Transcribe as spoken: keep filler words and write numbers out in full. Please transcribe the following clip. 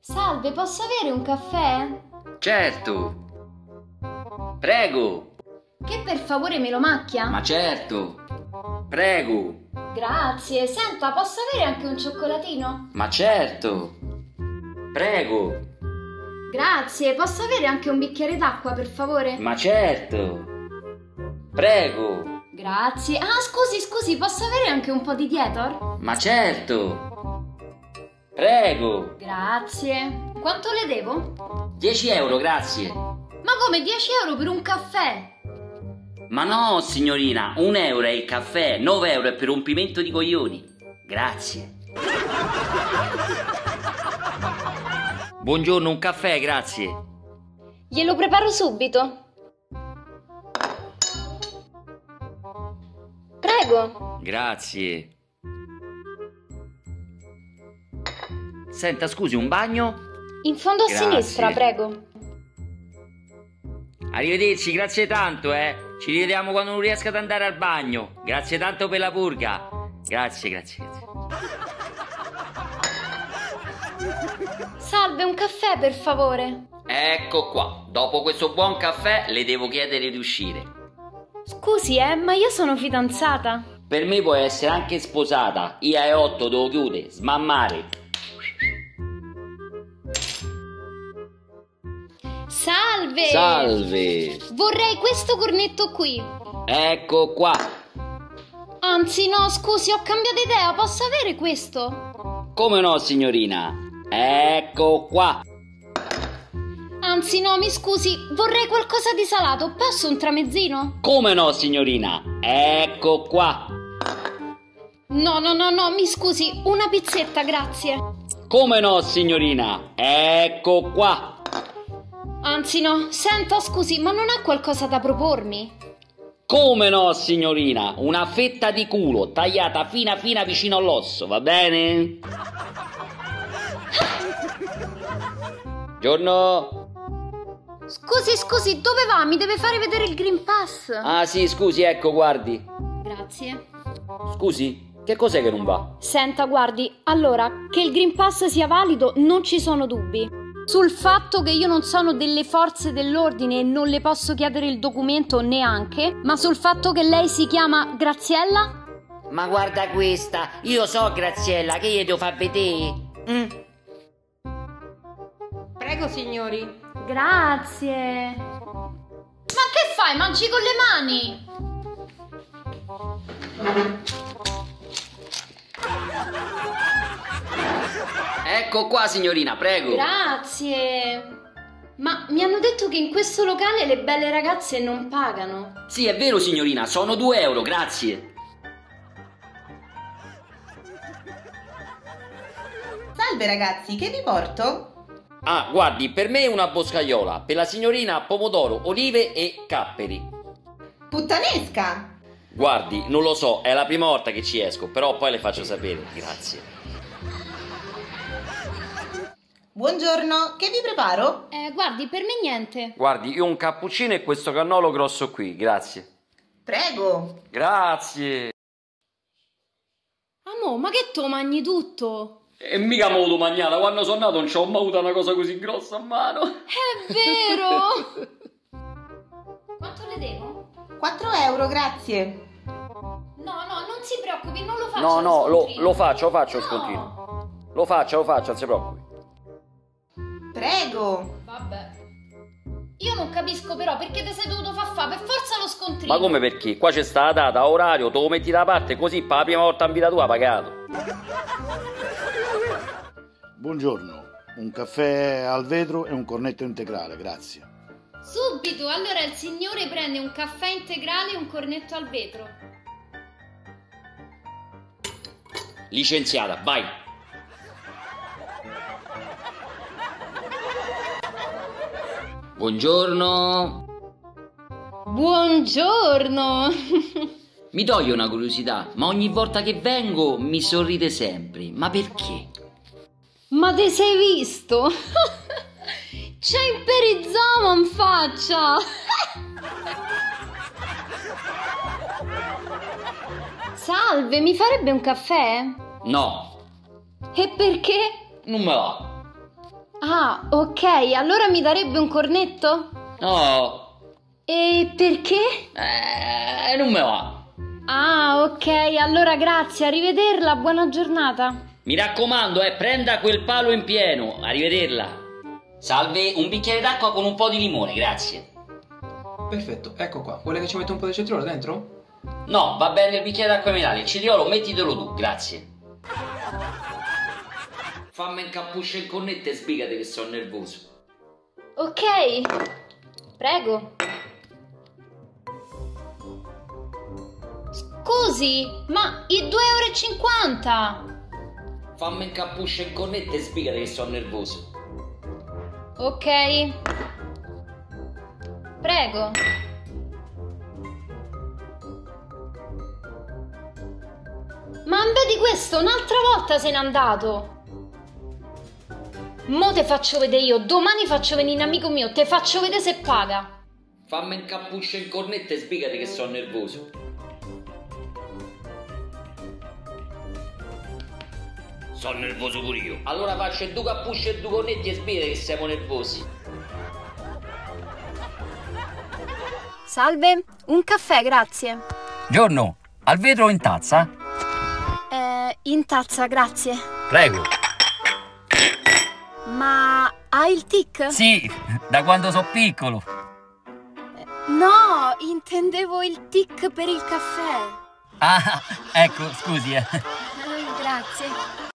Salve, posso avere un caffè? Certo. Prego. Che per favore me lo macchia? Ma certo. Prego. Grazie. Senta, posso avere anche un cioccolatino? Ma certo. Prego. Grazie. Posso avere anche un bicchiere d'acqua, per favore? Ma certo. Prego. Grazie. Ah, scusi, scusi, posso avere anche un po' di Dietor? Ma certo. Prego. Grazie. Quanto le devo? dieci euro, grazie. Ma come dieci euro per un caffè? Ma no, signorina, un euro è il caffè, nove euro è per rompimento di coglioni. Grazie. Buongiorno, un caffè, grazie. Glielo preparo subito. Prego. Grazie. Senta, scusi, un bagno? In fondo a Grazie. sinistra, prego. Arrivederci, grazie tanto, eh. Ci rivediamo quando non riesco ad andare al bagno. Grazie tanto per la purga. Grazie, grazie, grazie. Salve, un caffè, per favore. Ecco qua. Dopo questo buon caffè le devo chiedere di uscire. Scusi, eh, ma io sono fidanzata. Per me può essere anche sposata. Io alle otto devo chiudere, smammare. Salve! Salve! Vorrei questo cornetto qui. Ecco qua. Anzi, no, scusi, ho cambiato idea. Posso avere questo? Come no, signorina? Ecco qua. Anzi, no, mi scusi, vorrei qualcosa di salato. Posso un tramezzino? Come no, signorina? Ecco qua. No, no, no, no, mi scusi, una pizzetta, grazie. Come no, signorina? Ecco qua. Anzi, no, senta, scusi, ma non ha qualcosa da propormi? Come no, signorina? Una fetta di culo tagliata fina fina vicino all'osso, va bene? Buongiorno. Scusi, scusi, dove va? Mi deve fare vedere il Green Pass. Ah sì, scusi, ecco, guardi. Grazie. Scusi, che cos'è che non va? Senta, guardi, allora, che il Green Pass sia valido non ci sono dubbi. Sul fatto che io non sono delle forze dell'ordine e non le posso chiedere il documento neanche, ma sul fatto che lei si chiama Graziella? Ma guarda questa, io so Graziella, che gli devo far vedere? Mm? Prego, signori. Grazie. Ma che fai? Mangi con le mani? Ecco qua, signorina, prego. Grazie. Ma mi hanno detto che in questo locale le belle ragazze non pagano. Sì, è vero, signorina, sono due euro, grazie. Salve ragazzi, che vi porto? Ah, guardi, per me una boscaiola, per la signorina pomodoro, olive e capperi. Puttanesca! Guardi, non lo so, è la prima volta che ci esco, però poi le faccio sapere, grazie. Buongiorno, che vi preparo? Eh, guardi, per me niente. Guardi, io un cappuccino e questo cannolo grosso qui, grazie. Prego. Grazie. Amo, ma che tu mangi tutto? E mica me lo mangiata, quando sono nato non ci ho mai avuto una cosa così grossa a mano. È vero! Quanto le devo? quattro euro, grazie. No, no, non si preoccupi, non lo faccio. No, no, lo, scontrino. lo faccio, lo faccio lo No. scontrino. Lo faccio, lo faccio, non si preoccupi. Prego. Vabbè. Io non capisco però perché ti sei dovuto far fa per forza lo scontrino. Ma come perché? Qua c'è sta la data, orario, te lo metti da parte così per la prima volta in vita tua pagato. Buongiorno, un caffè al vetro e un cornetto integrale, grazie. Subito, allora il signore prende un caffè integrale e un cornetto al vetro. Licenziata, vai. Buongiorno. Buongiorno! Mi toglie una curiosità, ma ogni volta che vengo mi sorride sempre. Ma perché? Ma te sei visto? C'è il perizoma in faccia! Salve, mi farebbe un caffè? No, E perché? non me va. Ah, ok, allora mi darebbe un cornetto? No, E perché? eh, non me va. Ah, ok, allora grazie, arrivederla, buona giornata. Mi raccomando, eh, prenda quel palo in pieno. Arrivederla. Salve, un bicchiere d'acqua con un po' di limone, grazie. Perfetto, ecco qua. Vuole che ci metta un po' di cetriolo dentro? No, va bene il bicchiere d'acqua minerale. Il cetriolo mettitelo tu, grazie. Fammi incappuccia il cornetto e sbrigate che sono nervoso. Ok, prego. Scusi, ma i due e cinquanta euro? Fammi incappuccia il cornetto e sbrigate che sono nervoso. Ok. Prego. Ma vedi questo, un'altra volta se n'è andato. Mo te faccio vedere io, domani faccio venire un amico mio, te faccio vedere se paga. Fammi incappuccia il cornetto e sbrigate che sono nervoso. Sono nervoso pure io. Allora faccio due cappucce e due cornetti e sbrigate che siamo nervosi. Salve, un caffè, grazie. Giorno, al vetro o in tazza? Eh, in tazza, grazie. Prego. Ma hai il tic? Sì, da quando so piccolo. No, intendevo il tic per il caffè. Ah, ecco, scusi, eh. Grazie.